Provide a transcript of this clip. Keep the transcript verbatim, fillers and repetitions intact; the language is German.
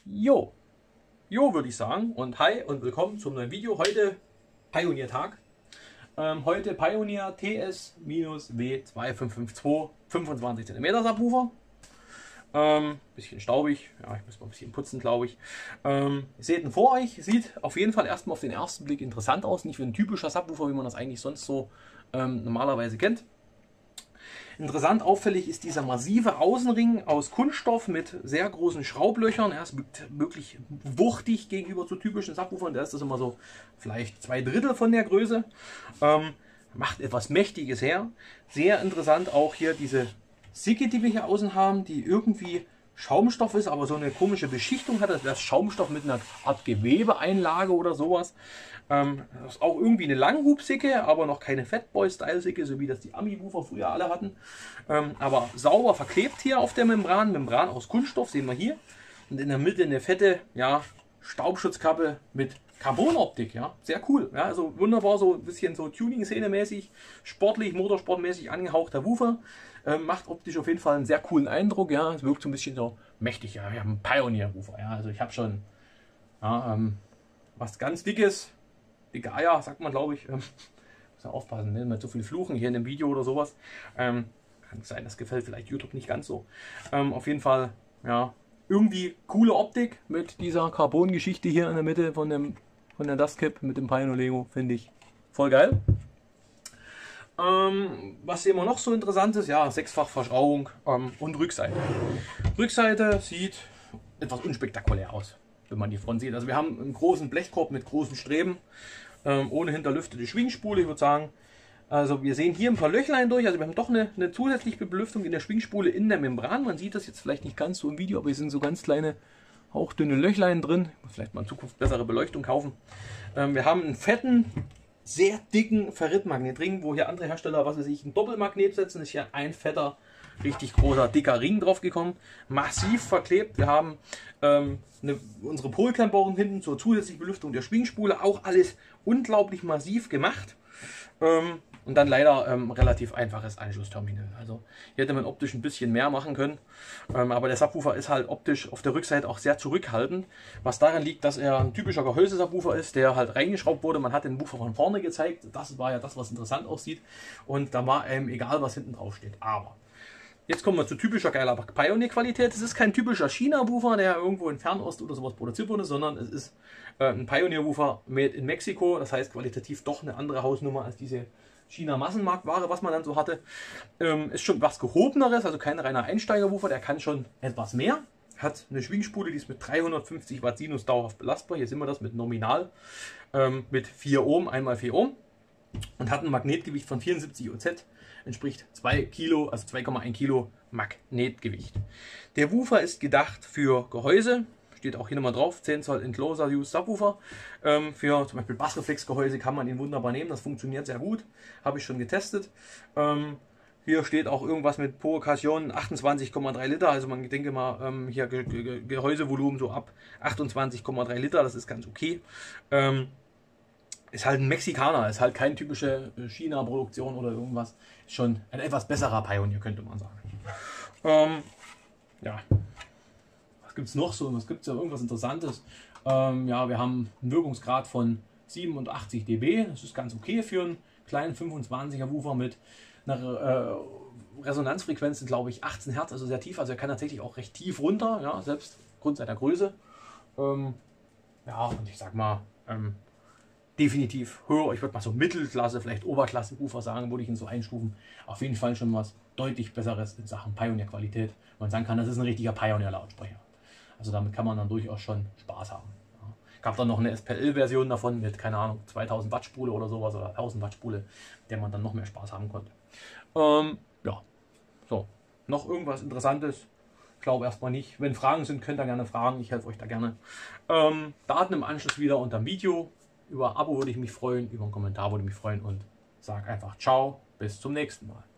Jo, jo würde ich sagen, und hi und willkommen zum neuen Video. Heute Pioneer-Tag. Ähm, heute Pioneer T S W zwei fünf fünf zwei fünfundzwanzig Zentimeter Subwoofer. Ähm, bisschen staubig, ja, ich muss mal ein bisschen putzen, glaube ich. Ähm, ihr seht ihn vor euch, sieht auf jeden Fall erstmal auf den ersten Blick interessant aus. Nicht wie ein typischer Subwoofer, wie man das eigentlich sonst so ähm, normalerweise kennt. Interessant auffällig ist dieser massive Außenring aus Kunststoff mit sehr großen Schraublöchern. Er ist wirklich wuchtig gegenüber zu typischen Subwoofern. Da ist das immer so vielleicht zwei Drittel von der Größe. Ähm, macht etwas Mächtiges her. Sehr interessant auch hier diese Sicke, die wir hier außen haben, die irgendwie Schaumstoff ist, aber so eine komische Beschichtung hat. Das wäre Schaumstoff mit einer Art Gewebeeinlage oder sowas. Ähm, das ist auch irgendwie eine Langhub-Sicke, aber noch keine Fatboy-Style-Sicke, so wie das die Ami-Woofer früher alle hatten. Ähm, aber sauber verklebt hier auf der Membran. Membran aus Kunststoff, sehen wir hier. Und in der Mitte eine fette, ja, Staubschutzkappe mit Carbon-Optik, ja, sehr cool. Ja, also wunderbar, so ein bisschen so Tuning-Szene-mäßig, sportlich, motorsportmäßig angehauchter Woofer. Ähm, macht optisch auf jeden Fall einen sehr coolen Eindruck, ja. Es wirkt so ein bisschen so mächtig, ja. Wir haben einen Pioneer-Woofer, ja. Also ich habe schon ja, ähm, was ganz Dickes, dicke Eier, sagt man, glaube ich. Ähm, muss ja aufpassen, ne? Nicht so viel fluchen hier in dem Video oder sowas. Ähm, kann sein, das gefällt vielleicht YouTube nicht ganz so. Ähm, auf jeden Fall, ja, irgendwie coole Optik mit dieser Carbon-Geschichte hier in der Mitte von dem von der Dustcap mit dem Pioneer Lego, finde ich voll geil. Ähm, was sehen wir noch so interessantes? Ja, sechsfach Verschraubung ähm, und Rückseite. Rückseite sieht etwas unspektakulär aus, wenn man die Front sieht. Also wir haben einen großen Blechkorb mit großen Streben, ähm, ohne hinterlüftete Schwingspule, ich würde sagen. Also wir sehen hier ein paar Löchlein durch, also wir haben doch eine, eine zusätzliche Belüftung in der Schwingspule in der Membran. Man sieht das jetzt vielleicht nicht ganz so im Video, aber hier sind so ganz kleine, hauchdünne Löchlein drin. Vielleicht mal in Zukunft bessere Beleuchtung kaufen. Ähm, wir haben einen fetten, sehr dicken Ferritmagnetring, wo hier andere Hersteller, was weiß ich, ein Doppelmagnet setzen, ist hier ein fetter, richtig großer, dicker Ring drauf gekommen. Massiv verklebt. Wir haben ähm, eine, unsere Polklemmbauern hinten zur zusätzlichen Belüftung der Schwingspule. Auch alles unglaublich massiv gemacht. Ähm, Und dann leider ähm, relativ einfaches Anschlussterminal. Also hier hätte man optisch ein bisschen mehr machen können. Ähm, aber der Subwoofer ist halt optisch auf der Rückseite auch sehr zurückhaltend. Was daran liegt, dass er ein typischer Gehäuse-Subwoofer ist, der halt reingeschraubt wurde. Man hat den Woofer von vorne gezeigt. Das war ja das, was interessant aussieht. Und da war einem egal, was hinten drauf steht. Aber jetzt kommen wir zu typischer geiler Pioneer-Qualität. Es ist kein typischer China-Woofer, der irgendwo in Fernost oder sowas produziert wurde, sondern es ist äh, ein Pioneer-Woofer made in Mexiko. Das heißt qualitativ doch eine andere Hausnummer als diese China-Massenmarktware, was man dann so hatte. Ähm, ist schon was gehobeneres, also kein reiner Einsteiger-Woofer, der kann schon etwas mehr. Hat eine Schwingspule, die ist mit dreihundertfünfzig Watt Sinus dauerhaft belastbar. Hier sehen wir das mit Nominal, ähm, mit vier Ohm, einmal vier Ohm. Und hat ein Magnetgewicht von vierundsiebzig O Z, entspricht zwei Kilo, also zwei Komma eins Kilo Magnetgewicht. Der Woofer ist gedacht für Gehäuse. Steht auch hier nochmal drauf, zehn Zoll Enclosure Use Subwoofer. Ähm, für zum Beispiel Bassreflexgehäuse kann man ihn wunderbar nehmen, das funktioniert sehr gut. Habe ich schon getestet. Ähm, hier steht auch irgendwas mit Percussion achtundzwanzig Komma drei Liter. Also man denke mal, ähm, hier Ge Ge Gehäusevolumen so ab achtundzwanzig Komma drei Liter, das ist ganz okay. Ähm, ist halt ein Mexikaner, ist halt keine typische China-Produktion oder irgendwas. Ist schon ein etwas besserer Pioneer, könnte man sagen. Ähm, ja. Was gibt es noch so? Was gibt es ja irgendwas Interessantes? Ähm, ja, wir haben einen Wirkungsgrad von siebenundachtzig dB. Das ist ganz okay für einen kleinen fünfundzwanziger Woofer mit einer äh, Resonanzfrequenz, glaube ich, achtzehn Hertz, also sehr tief. Also er kann tatsächlich auch recht tief runter, ja, selbst aufgrund seiner Größe. Ähm, ja, und ich sag mal, ähm, definitiv höher. Ich würde mal so Mittelklasse, vielleicht Oberklassen-Woofer sagen, würde ich ihn so einstufen. Auf jeden Fall schon was deutlich Besseres in Sachen Pioneer-Qualität. Man sagen kann, das ist ein richtiger Pioneer-Lautsprecher. Also damit kann man dann durchaus schon Spaß haben. Ja. Gab dann noch eine S P L-Version davon mit, keine Ahnung, zweitausend Watt Spule oder sowas oder tausend Watt Spule, mit der man dann noch mehr Spaß haben konnte. Ähm, ja, so. Noch irgendwas Interessantes? Ich glaube erstmal nicht. Wenn Fragen sind, könnt ihr gerne fragen. Ich helfe euch da gerne. Ähm, Daten im Anschluss wieder unter dem Video. Über ein Abo würde ich mich freuen, über einen Kommentar würde ich mich freuen und sage einfach ciao, bis zum nächsten Mal.